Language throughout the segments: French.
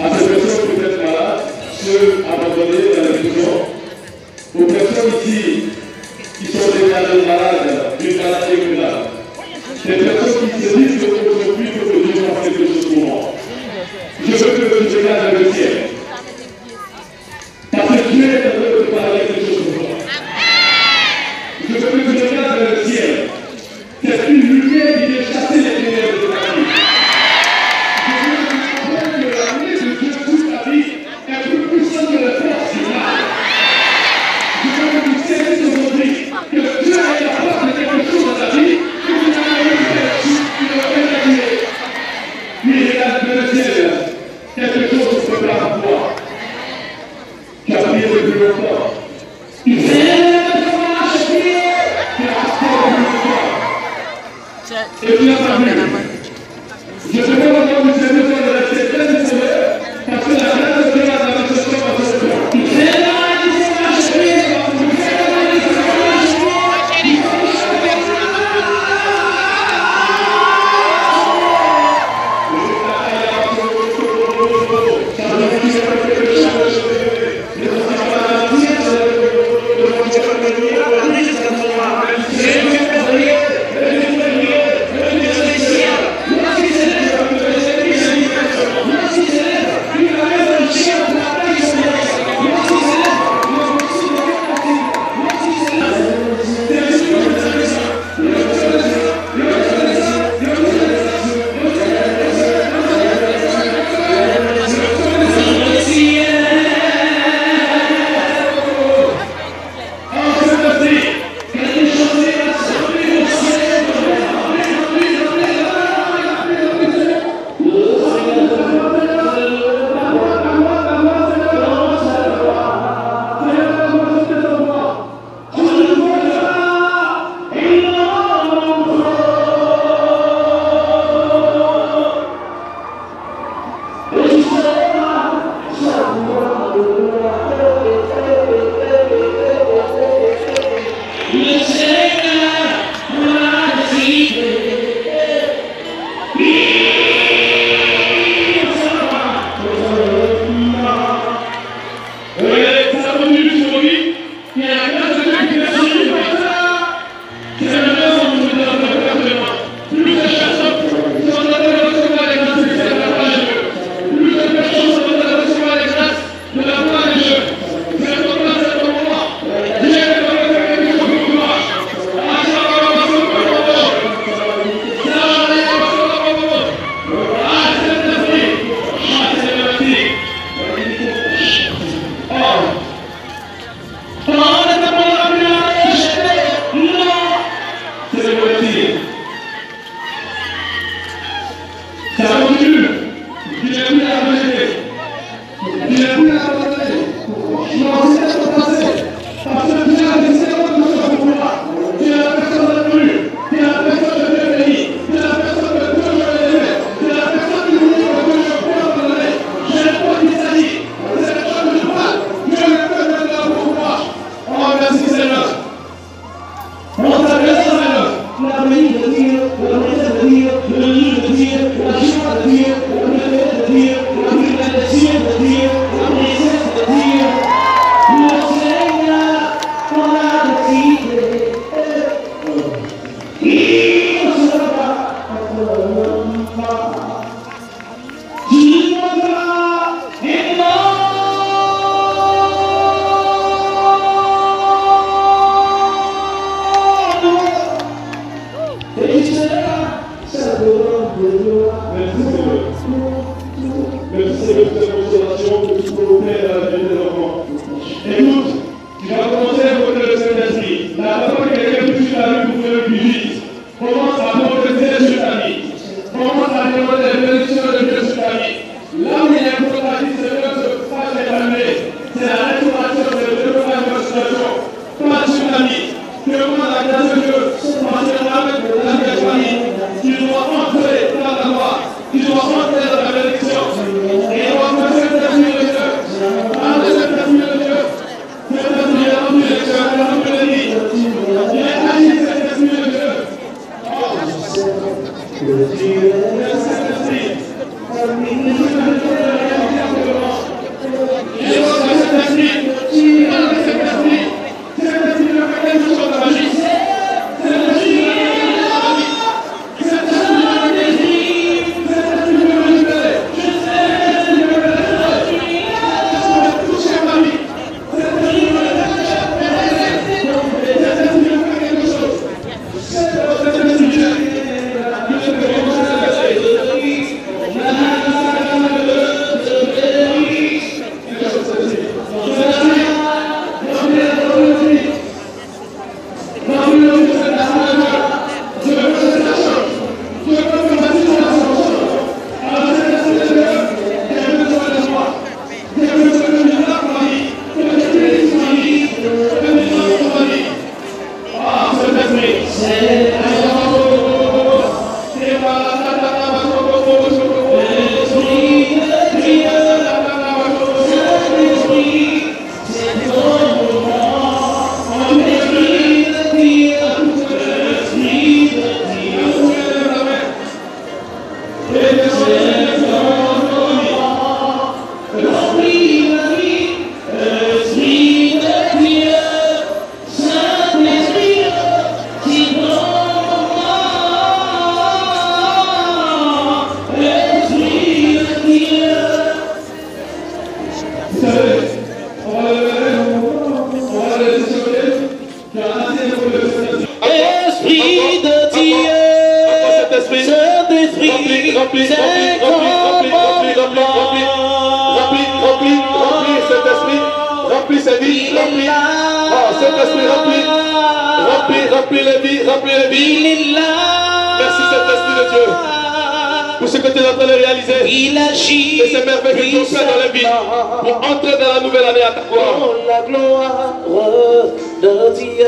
à ces personnes peut-être malades, ceux abandonnés dans les prisons, aux personnes ici qui sont déjà malades d'une maladie incurable. Des personnes qui se disent qu'aujourd'hui, il faut que Dieu fasse quelque chose pour moi. Je veux que tu regardes le ciel. Parce que Dieu est en train de parler quelque chose pour moi. Je veux que tu regardes le ciel. C'est une lumière qui vient chasser les ténèbres de ta vie. Je veux que tu comprennes que la lumière de Dieu sur ta vie est plus puissante que les forces du mal. Je veux que tu saisisses aujourd'hui que Dieu est capable de quelque chose dans ta vie que tu n'as jamais fait. Tu ne peux pas dire. Oui, regarde le ciel. Quelque chose se prépare pour toi. Tu as prié depuis longtemps. Tu sais comment marcher. Tu as prié depuis longtemps. Et tu n'as pas vu. Je te demande de ce besoin de rester très discret parce que la grâce de Dieu a la manifestation dans ton cœur. Tu sais comment marcher. Tu sais comment marcher. remplis. Oh, Saint-Esprit, remplis les vies, remplis les vies. Merci Saint-Esprit de Dieu pour ce que tu es en train de réaliser. Et ces merveilles que tu as fait dans les vies pour entrer dans la nouvelle année à ta gloire. La gloire de Dieu.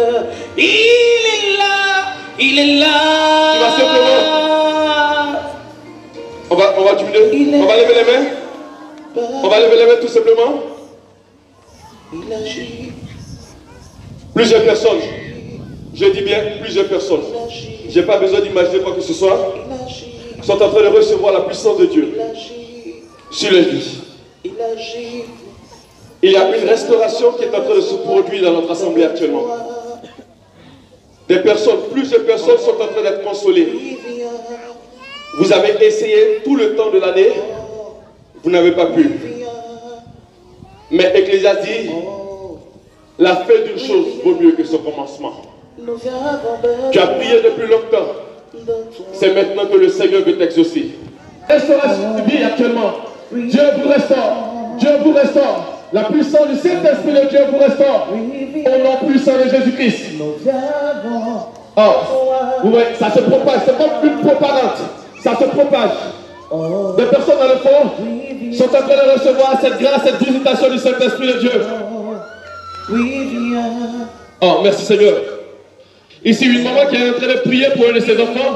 Il est là. Tu vas simplement. On va diminuer. On va lever les mains. On va lever les mains tout simplement. Il agit. Plusieurs personnes. Je dis bien plusieurs personnes. Je n'ai pas besoin d'imaginer quoi que ce soit. Sont en train de recevoir la puissance de Dieu sur les vies. Il y a une restauration qui est en train de se produire dans notre assemblée actuellement. Des personnes, plusieurs personnes sont en train d'être consolées. Vous avez essayé tout le temps de l'année, vous n'avez pas pu. Mais Ecclésiaste dit, la fin d'une chose vaut mieux que son commencement. Tu as prié depuis longtemps. C'est maintenant que le Seigneur veut t'exaucer. Restauration de vie actuellement. Dieu vous restaure. Dieu vous restaure. La puissance du Saint-Esprit de Dieu vous restaure. Au nom puissant de Jésus-Christ. Oh, vous voyez, ça se propage. C'est comme une propagande. Ça se propage. Des personnes dans le fond sont en train de recevoir cette grâce, cette visitation du Saint-Esprit de Dieu. Oh, merci Seigneur. Ici, une maman qui est en train de prier pour un de ses enfants.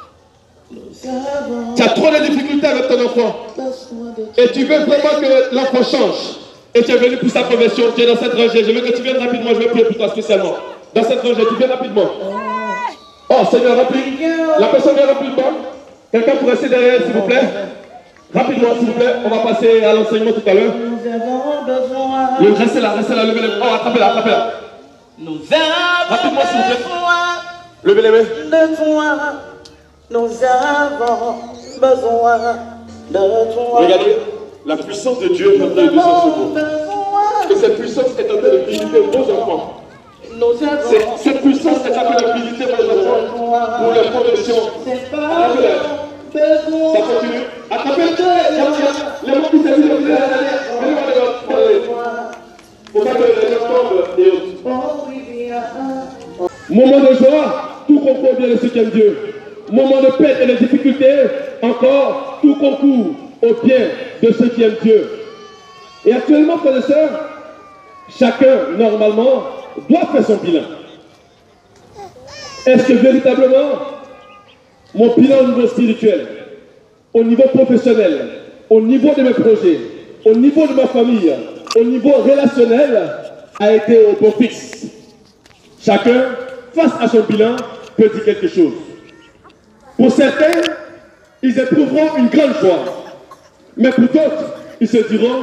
Tu as trop de difficultés avec ton enfant. Et tu veux vraiment que l'enfant change. Et tu es venu pour sa conversion. Tu es dans cette rangée. Je veux que tu viennes rapidement. Je vais prier pour toi spécialement. Dans cette rangée, tu viens rapidement. Oh, Seigneur, remplis. La personne vient rapidement. Quelqu'un pour rester derrière, s'il vous plaît. Rapidement, s'il vous plaît. On va passer à l'enseignement tout à l'heure. Restez là, levez les mains. Oh, attrapez-la, attrapez-la. Rapidement, s'il vous plaît. Levez les mains. Nous avons besoin de toi. Regardez, la puissance de Dieu est en train de descendre sur vous. Et cette puissance est en train de visiter vos enfants. Cette puissance est en train de visiter vos enfants pour leur conversion. Ça continue. Attrapez-le. Les mots qui s'agissent de faut pas que les gens tombent et autres. Moment de joie, tout concourt bien le soutien de Dieu. Moment de peine et de difficultés, encore, tout concourt au bien de ceux qui aiment Dieu. Et actuellement, frères et sœurs, chacun, normalement, doit faire son bilan. Est-ce que véritablement, mon bilan au niveau spirituel, au niveau professionnel, au niveau de mes projets, au niveau de ma famille, au niveau relationnel, a été au bon fixe? Chacun, face à son bilan, peut dire quelque chose. Pour certains, ils éprouveront une grande joie. Mais pour d'autres, ils se diront,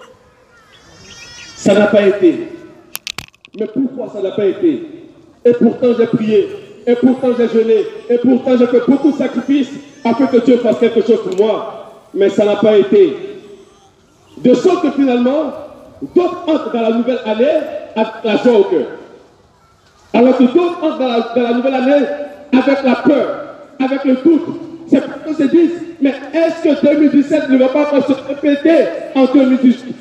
ça n'a pas été. Mais pourquoi ça n'a pas été? Et pourtant j'ai prié, et pourtant j'ai jeûné, et pourtant j'ai fait beaucoup de sacrifices afin que Dieu fasse quelque chose pour moi. Mais ça n'a pas été. De sorte que finalement, d'autres entrent dans la nouvelle année avec la joie au cœur. Alors que d'autres entrent dans la nouvelle année avec la peur, avec le doute. C'est pour qu'on se dise, mais est-ce que 2017 ne va pas se répéter en 2018?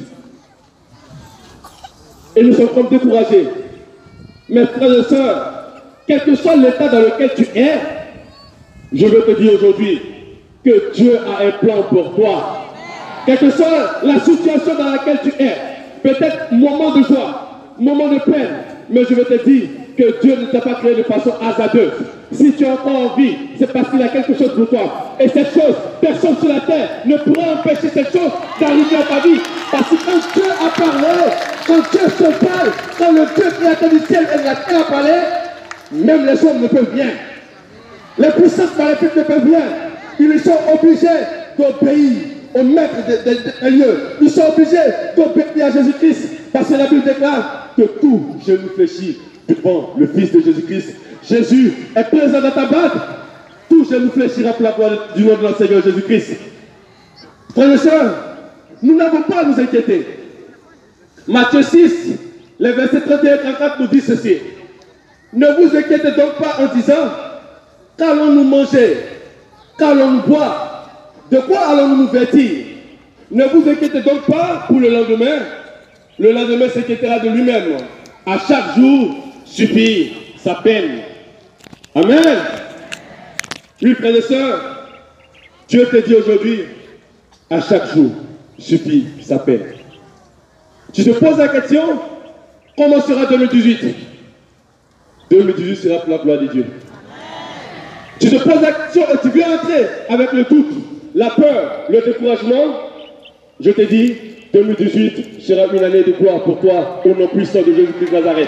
Et nous sommes comme découragés. Mes frères et sœurs, quel que soit l'état dans lequel tu es, je veux te dire aujourd'hui que Dieu a un plan pour toi. Quelle que soit la situation dans laquelle tu es, peut-être moment de joie, moment de peine, mais je veux te dire que Dieu ne t'a pas créé de façon hasardeuse. Si tu as encore envie, c'est parce qu'il y a quelque chose pour toi. Et cette chose, personne sur la terre ne pourra empêcher cette chose d'arriver à ta vie. Parce que quand Dieu a parlé, quand Dieu se parle, quand le Dieu créateur du ciel et de la terre a parlé, même les hommes ne peuvent rien. Les puissances maléfiques ne peuvent rien. Ils sont obligés d'obéir au maître des lieux. Ils sont obligés d'obéir à Jésus-Christ. Parce que la Bible déclare que tout genou fléchit devant le Fils de Jésus-Christ. Jésus est présent dans ta barque. Tout genou fléchira pour la gloire du nom de notre Seigneur Jésus-Christ. Frères et sœurs, nous n'avons pas à nous inquiéter. Matthieu 6, les versets 31 et 34 nous disent ceci. Ne vous inquiétez donc pas en disant, qu'allons-nous manger? Qu'allons-nous boire? De quoi allons-nous nous vêtir? Ne vous inquiétez donc pas pour le lendemain. Le lendemain s'inquiétera de lui-même. À chaque jour suffit sa peine. Amen. Oui, frères et sœurs, Dieu te dit aujourd'hui, à chaque jour suffit sa peine. Tu te poses la question, comment sera 2018? 2018 sera pour la gloire de Dieu. Tu te poses la question et tu viens entrer avec le doute, la peur, le découragement. Je te dis, 2018 sera une année de gloire pour toi, au nom puissant de Jésus-Christ de Nazareth.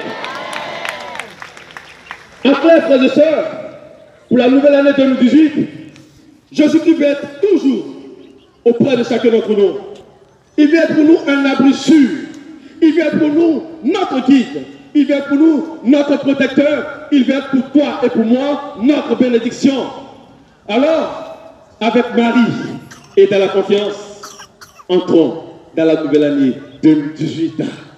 En clair, frères et sœurs, pour la nouvelle année 2018, Jésus-Christ va être toujours auprès de chacun d'entre nous. Il vient être pour nous un abri sûr. Il vient être pour nous notre guide. Il vient être pour nous notre protecteur. Il vient être pour toi et pour moi notre bénédiction. Alors, avec Marie et dans la confiance, entrons dans la nouvelle année 2018.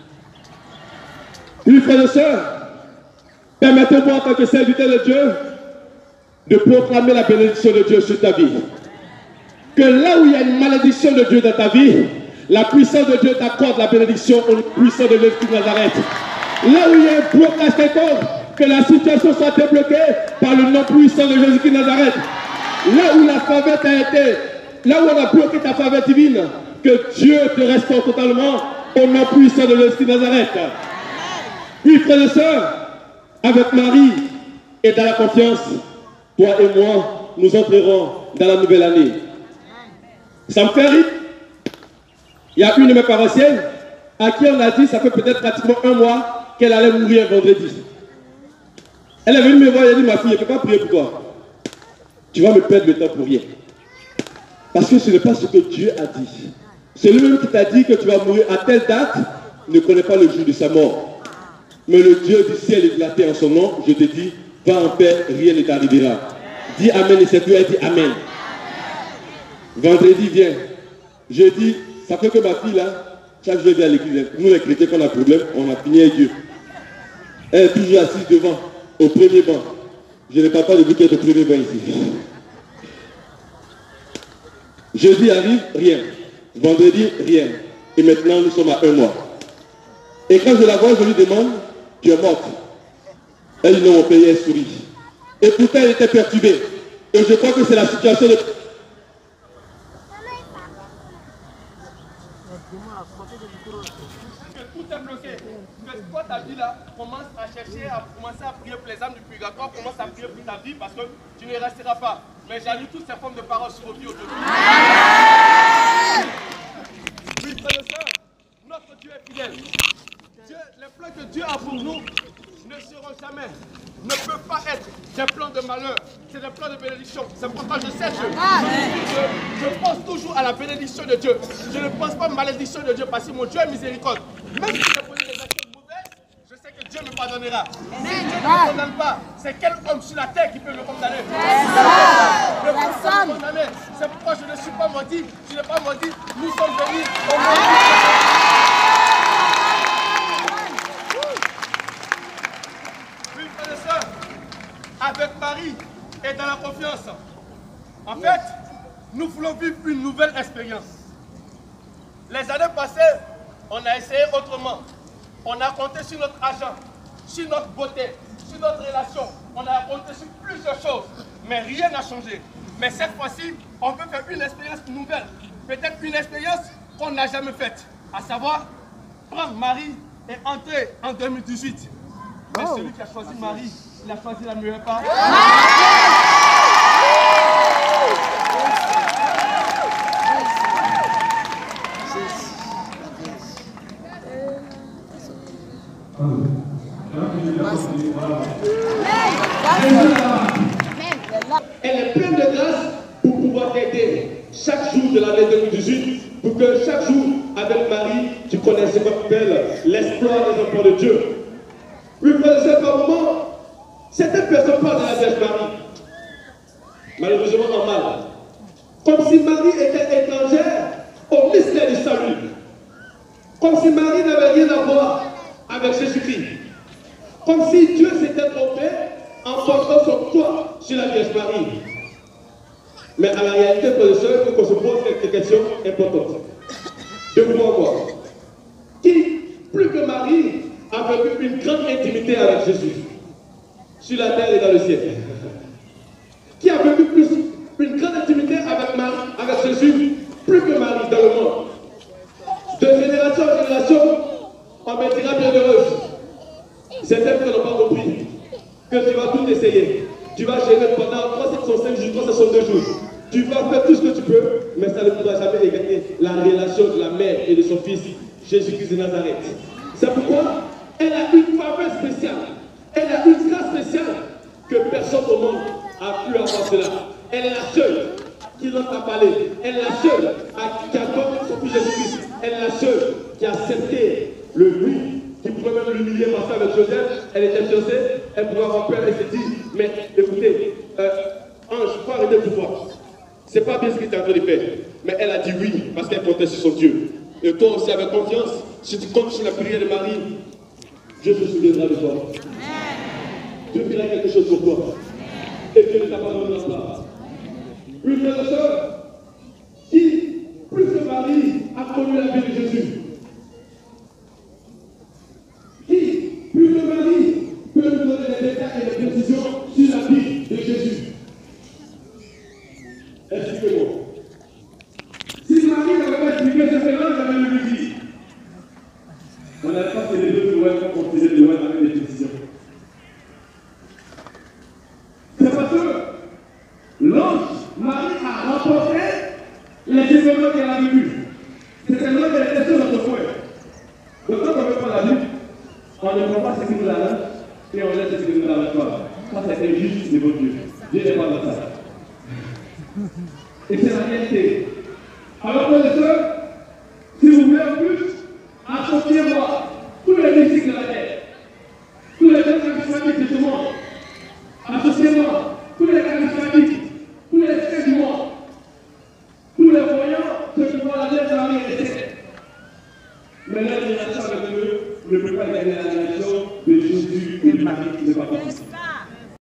Oui, frères et sœurs, permettez-moi en tant que serviteur de Dieu de proclamer la bénédiction de Dieu sur ta vie. Que là où il y a une malédiction de Dieu dans ta vie, la puissance de Dieu t'accorde la bénédiction au puissant de l'Esprit de Nazareth. Là où il y a un blocage quelconque, que la situation soit débloquée par le nom puissant de Jésus-Christ de Nazareth. Là où la faveur t'a été, là où on a bloqué ta faveur divine, que Dieu te restaure totalement au nom puissant de l'Esprit de Nazareth. Oui, frères et sœurs, avec Marie et dans la confiance, toi et moi, nous entrerons dans la nouvelle année. Ça me fait rire. Il y a une de mes paroissiennes à qui on a dit, ça fait peut-être pratiquement un mois, qu'elle allait mourir vendredi. Elle est venue me voir et elle a dit, ma fille, je ne peux pas prier pour toi. Tu vas me perdre le temps pour rien. Parce que ce n'est pas ce que Dieu a dit. C'est lui-même qui t'a dit que tu vas mourir à telle date, ne connaît pas le jour de sa mort. Mais le Dieu du ciel est glaté en son nom, je te dis, va en paix, rien ne t'arrivera. Dis Amen et c'est tout, elle dit Amen. Vendredi vient. Jeudi, ça fait que ma fille là, chaque jour elle vient à l'église. Nous les chrétiens, quand on a un problème, on a fini avec Dieu. Elle est toujours assise devant, au premier banc. Je ne parle pas de vous qui êtes au premier banc ici. Jeudi arrive, rien. Vendredi, rien. Et maintenant, nous sommes à un mois. Et quand je la vois, je lui demande, tu es morte. Elle dit non, mon pays, elle sourit. Et pourtant, elle était perturbée. Et je crois que c'est la situation de... Tout est bloqué. Que toi, ta vie là, commence à chercher, à commencer à prier pour les âmes du purgatoire, commence à prier pour ta vie parce que tu ne resteras pas. Mais j'annule toutes ces formes de paroles sur vos vies aujourd'hui. Oui, frères et sœurs, notre Dieu est fidèle. Les plans que Dieu a pour nous ne seront jamais, ne peuvent pas être des plans de malheur, c'est des plans de bénédiction. C'est pourquoi je sais Dieu. Je pense toujours à la bénédiction de Dieu. Je ne pense pas à la malédiction de Dieu parce que mon Dieu est miséricorde. Même si j'ai posé des actions mauvaises, je sais que Dieu me pardonnera. Si Dieu ne me condamne pas, c'est quel homme sur la terre qui peut me condamner? Personne. C'est pourquoi je ne suis pas maudit. Je n'ai pas maudit. Nous sommes venus au monde. Avec Marie et dans la confiance. En fait, nous voulons vivre une nouvelle expérience. Les années passées, on a essayé autrement. On a compté sur notre argent, sur notre beauté, sur notre relation. On a compté sur plusieurs choses, mais rien n'a changé. Mais cette fois-ci, on veut faire une expérience nouvelle. Peut-être une expérience qu'on n'a jamais faite. À savoir, prendre Marie et entrer en 2018. Mais celui qui a choisi Marie, il a choisi la meilleure part. Elle est pleine de grâce pour pouvoir t'aider chaque jour de l'année 2018 pour que chaque jour, avec Marie, tu connaisses ce qu'on appelle l'espoir des enfants de Dieu. Oui, frère, c'est par moment, certaines personnes parlent de la Vierge Marie, malheureusement en mal, comme si Marie était étrangère au mystère du salut, comme si Marie n'avait rien à voir avec Jésus-Christ, comme si Dieu s'était trompé en portant son poids sur la Vierge Marie. Mais à la réalité, frères et sœurs, il faut qu'on se pose quelques questions importantes. De vous voir. Qui, plus que Marie, a vécu une grande intimité avec Jésus, sur la terre et dans le ciel? Qui a vécu une grande intimité avec Jésus, plus que Marie dans le monde? De génération en génération, on me dira bienheureuse. C'est elle qui n'ont pas compris que tu vas tout essayer. Tu vas gérer pendant 365 jours, 362 jours. Tu vas faire tout ce que tu peux, mais ça ne pourra jamais égaler la relation de la mère et de son fils, Jésus-Christ de Nazareth. C'est pourquoi elle a une faveur spéciale. Elle a une grâce spéciale que personne au monde a pu avoir cela. Elle est la seule qui n'en a parlé. Elle est la seule qui a donné son fils Jésus-Christ. Elle est la seule qui a accepté le lui, qui pouvait même l'humilier parce qu'avec Joseph, elle était fiancée, elle pouvait avoir peur, elle s'est dit, mais écoutez, ange, il faut arrêter de pouvoir. C'est pas bien ce que tu es en train de faire. Mais elle a dit oui, parce qu'elle comptait sur son Dieu. Et toi aussi, avec confiance, si tu comptes sur la prière de Marie, Dieu se souviendra de toi. Dieu fera quelque chose pour toi. Et Dieu ne t'abandonnera pas. Une frère et sœur qui, plus que Marie, a connu la vie de Jésus. Qui, plus que Marie, peut nous donner les détails et les précisions sur la vie de Jésus. Expliquez-moi. Si Marie n'avait pas expliqué ce phénomène, j'avais lui dit. On n'avait pas fait les deux Noël comme on faisait Noël avec des précisions. C'est parce que l'ange Marie a remporté les événements qu'elle a vécus. C'était l'ange qui était sur notre coin. Donc quand on veut prendre la Bible, on ne prend pas ce qui nous arrange et on laisse ce qui nous arrange pas. Ça c'est injuste devant Dieu. Dieu n'est pas dans ça. Et c'est la réalité. Alors, frères et sœurs, si vous voulez en plus, associez-moi tous les mystiques de la terre, tous les gens charismatiques de ce monde, associez-moi tous les charismatiques, tous les saints du monde, tous les voyants, ceux qui voient la Vierge Marie et les saints. Mais la relation avec eux ne peut pas gagner la relation de Jésus et de Marie qui ne va pas.